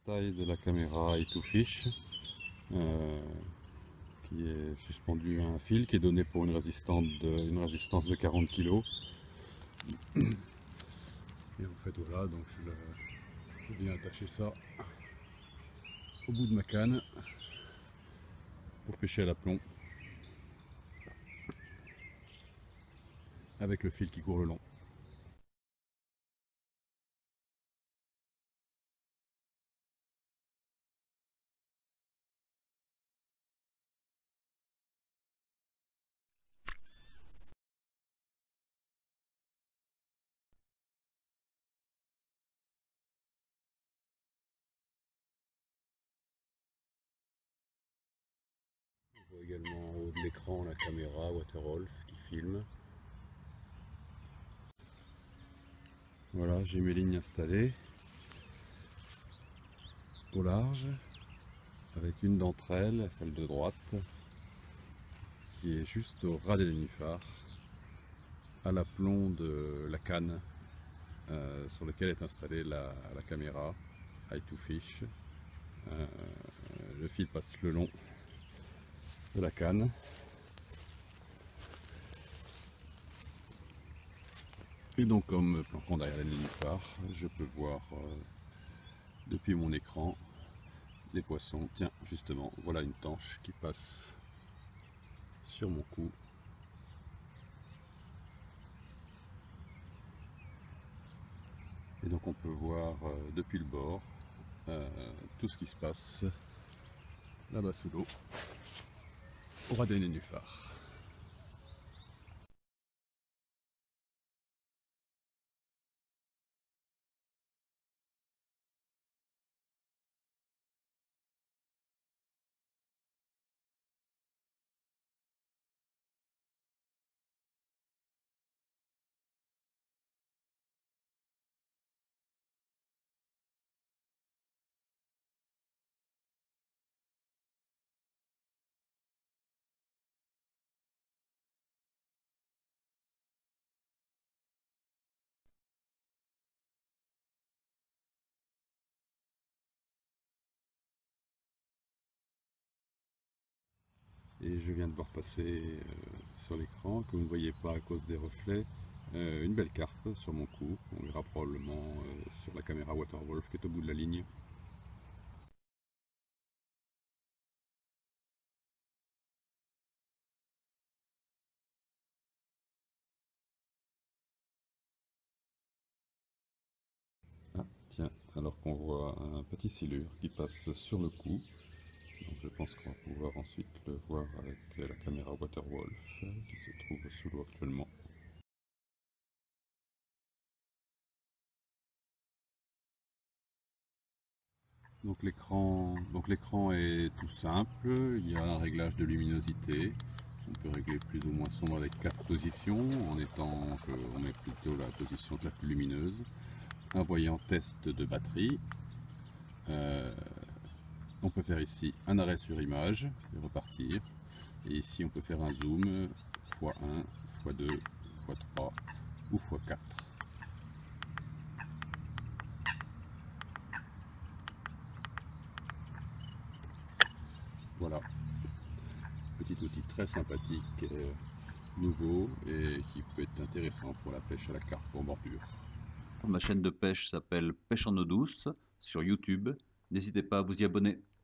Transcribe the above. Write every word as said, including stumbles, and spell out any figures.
taille de la caméra eye to fish euh, qui est suspendue à un fil qui est donné pour une résistance de, une résistance de quarante kilos. Et en fait voilà, donc je, le, je viens attacher ça au bout de ma canne pour pêcher à l'aplomb avec le fil qui court le long. On voit également en haut de l'écran la caméra Waterwolf qui filme. Voilà, j'ai mes lignes installées au large, avec une d'entre elles, celle de droite, qui est juste au ras des nénuphars, à l'aplomb de la canne euh, sur laquelle est installée la, la caméra eye to fish. Euh, le fil passe le long de la canne. Et donc, comme planquant derrière les nénuphars, je peux voir euh, depuis mon écran les poissons. Tiens, justement, voilà une tanche qui passe sur mon cou. Et donc on peut voir euh, depuis le bord euh, tout ce qui se passe là-bas sous l'eau, au ras des nénuphars. Et je viens de voir passer euh, sur l'écran, que vous ne voyez pas à cause des reflets, euh, une belle carpe sur mon cou. On verra probablement euh, sur la caméra Waterwolf qui est au bout de la ligne. Ah tiens, alors qu'on voit un petit silure qui passe sur le cou. Donc je pense qu'on va pouvoir ensuite le voir avec la caméra Waterwolf qui se trouve sous l'eau actuellement. Donc l'écran donc l'écran est tout simple, il y a un réglage de luminosité. On peut régler plus ou moins sombre avec quatre positions, en étant qu'on met plutôt la position la plus lumineuse. Un voyant test de batterie. Euh, on peut faire ici un arrêt sur image et repartir. Et ici on peut faire un zoom fois un, fois deux, fois trois ou fois quatre. Voilà, petit outil très sympathique, euh, nouveau et qui peut être intéressant pour la pêche à la carpe en bordure. Ma chaîne de pêche s'appelle Pêche en eau douce sur YouTube. N'hésitez pas à vous y abonner.